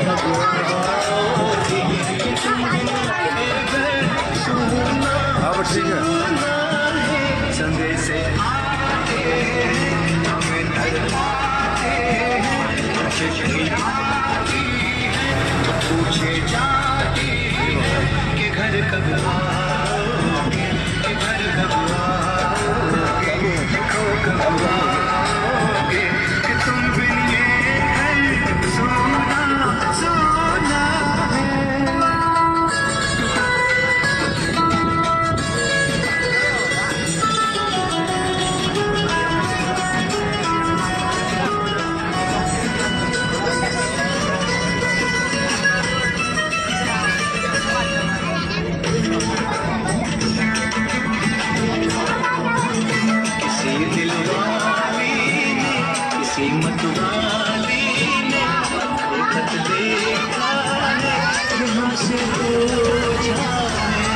अब ठीक है। संदेशे आते हमें तड़पाते पूछे जाती कि घर कब आओगे, कि घर कब आओगे, देखो कब आओगे, कि तुम बिन ये घर सोना सोना है। मतवाली ने खत देखा है यहाँ से पूछा है,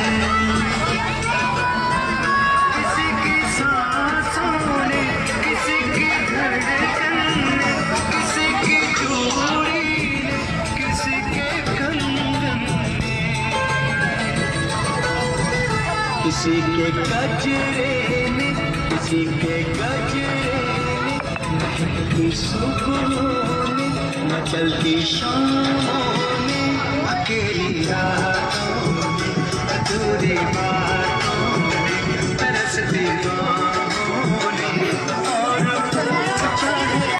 किसी की सांसों ने, किसी की धड़कन ने, किसी की चूड़ी ने, किसी के कंगन ने, किसी के गजरे ने, किसी के गजरे की सुकून न चलती शाम